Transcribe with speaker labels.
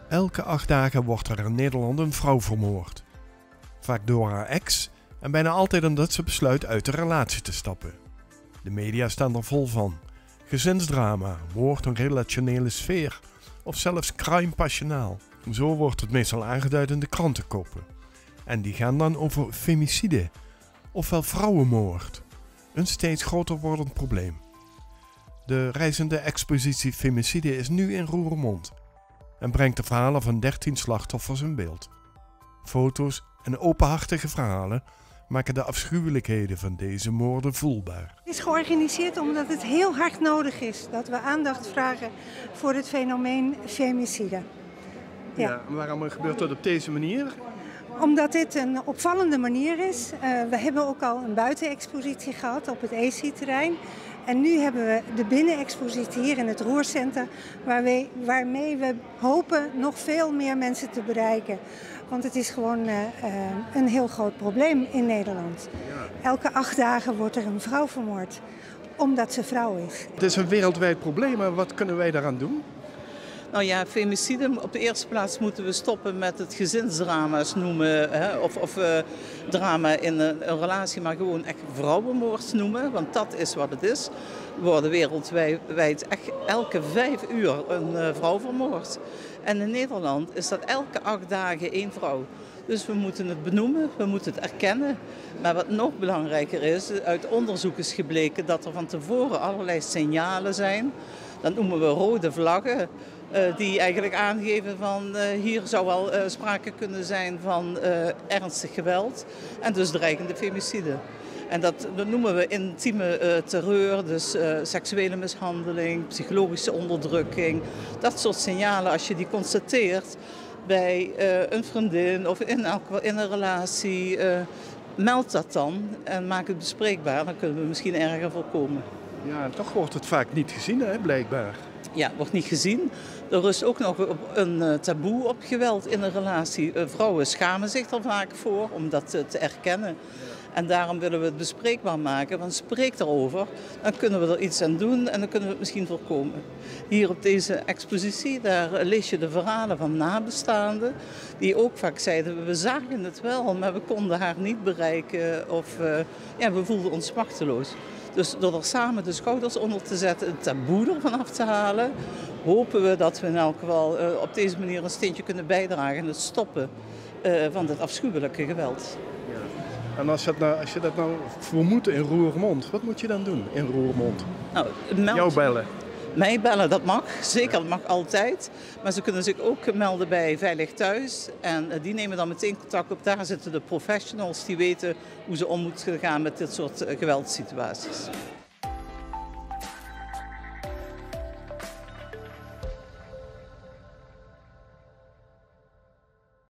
Speaker 1: Elke 8 dagen wordt er in Nederland een vrouw vermoord. Vaak door haar ex en bijna altijd omdat ze besluit uit de relatie te stappen. De media staan er vol van. Gezinsdrama, moord in relationele sfeer of zelfs crime passionaal. Zo wordt het meestal aangeduid in de krantenkoppen. En die gaan dan over femicide, ofwel vrouwenmoord. Een steeds groter wordend probleem. De reizende expositie Femicide is nu in Roermond en brengt de verhalen van 13 slachtoffers in beeld. Foto's en openhartige verhalen maken de afschuwelijkheden van deze moorden voelbaar.
Speaker 2: Het is georganiseerd omdat het heel hard nodig is dat we aandacht vragen voor het fenomeen femicide.
Speaker 1: Ja, waarom gebeurt dat op deze manier?
Speaker 2: Omdat dit een opvallende manier is. We hebben ook al een buitenexpositie gehad op het ESI-terrein. En nu hebben we de binnenexpositie hier in het Roercentrum, waarmee we hopen nog veel meer mensen te bereiken. Want het is gewoon een heel groot probleem in Nederland. Elke 8 dagen wordt er een vrouw vermoord, omdat ze vrouw is.
Speaker 1: Het is een wereldwijd probleem, maar wat kunnen wij daaraan doen?
Speaker 3: Nou ja, femicide, op de eerste plaats moeten we stoppen met het gezinsdrama's noemen. Hè, of drama in een relatie, maar gewoon echt vrouwenmoord noemen. Want dat is wat het is. Er worden wereldwijd echt elke 5 uur een vrouw vermoord. En in Nederland is dat elke 8 dagen 1 vrouw. Dus we moeten het benoemen, we moeten het erkennen. Maar wat nog belangrijker is, uit onderzoek is gebleken dat er van tevoren allerlei signalen zijn. Dat noemen we rode vlaggen. Die eigenlijk aangeven van hier zou wel sprake kunnen zijn van ernstig geweld en dus dreigende femicide. En dat noemen we intieme terreur, dus seksuele mishandeling, psychologische onderdrukking. Dat soort signalen, als je die constateert bij een vriendin of in een relatie, meld dat dan en maak het bespreekbaar. Dan kunnen we misschien erger voorkomen.
Speaker 1: Ja, en toch wordt het vaak niet gezien, hè, blijkbaar.
Speaker 3: Ja, wordt niet gezien. Er rust ook nog een taboe op geweld in een relatie. Vrouwen schamen zich er vaak voor om dat te erkennen. En daarom willen we het bespreekbaar maken, want spreek erover. Dan kunnen we er iets aan doen en dan kunnen we het misschien voorkomen. Hier op deze expositie, daar lees je de verhalen van nabestaanden. Die ook vaak zeiden, we zagen het wel, maar we konden haar niet bereiken. Of we voelden ons machteloos. Dus door er samen de schouders onder te zetten, het taboe ervan af te halen, hopen we dat we in elk geval op deze manier een steentje kunnen bijdragen aan het stoppen van dit afschuwelijke geweld.
Speaker 1: Ja. En als je dat nou vermoedt in Roermond, wat moet je dan doen in Roermond?
Speaker 3: Nou,
Speaker 1: jou bellen?
Speaker 3: Mij bellen, dat mag. Zeker, dat mag altijd. Maar ze kunnen zich ook melden bij Veilig Thuis. En die nemen dan meteen contact op. Daar zitten de professionals die weten hoe ze om moeten gaan met dit soort geweldssituaties.